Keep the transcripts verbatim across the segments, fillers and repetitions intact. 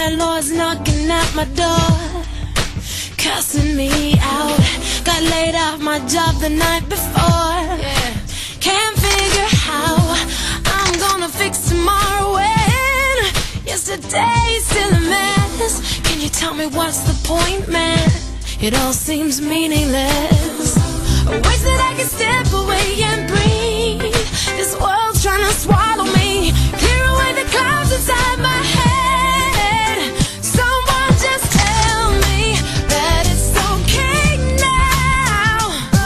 landlord's knocking at my door, cussing me out. Got laid off my job the night before. Yeah. Can't figure how I'm gonna fix tomorrow when yesterday's still a mess. Can you tell me what's the point, man? It all seems meaningless. I wish that I could step away and breathe. This world's trying to swallow me. Clear away the clouds inside my head. Someone just tell me that it's okay now.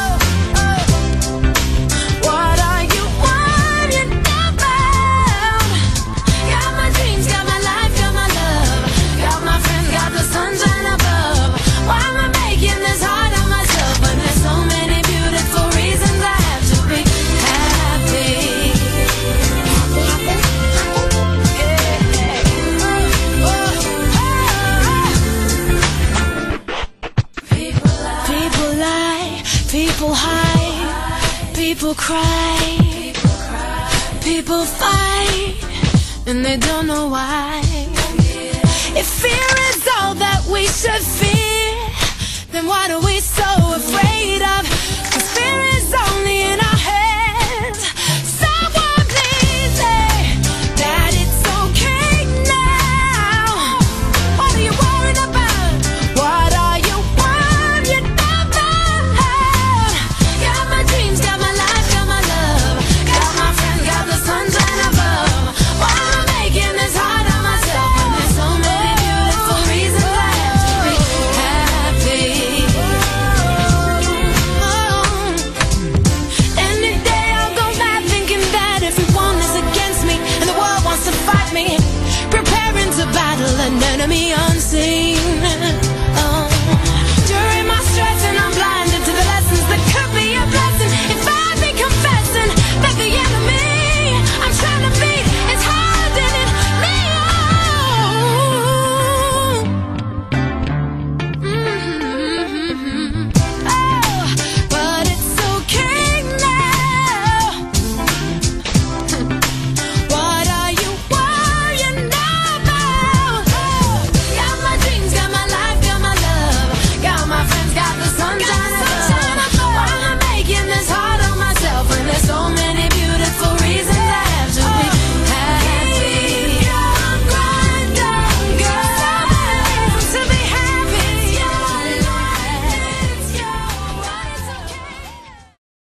What are you worrying about? Got my dreams, got my life, got my love, got my friends, got the sunshine above. Why am I making this hard on myself when there's so many beautiful reasons I have to be happy? People lie, people hide, people cry, people fight, and they don't know why. If fear is all that we should fear, then what are we so afraid of? 'Cause fear is only in our heads. Someone please say that it's okay now. What are you worried about? What are you worried about? Got my dreams, got my life, got my love, got my friends, got the sunshine above. Why am I making this hard on myself when there's so many beautiful reasons I have to be happy? Any day I'll go back thinking that everyone is against me and the world wants to fight me, preparing to battle an enemy unseen.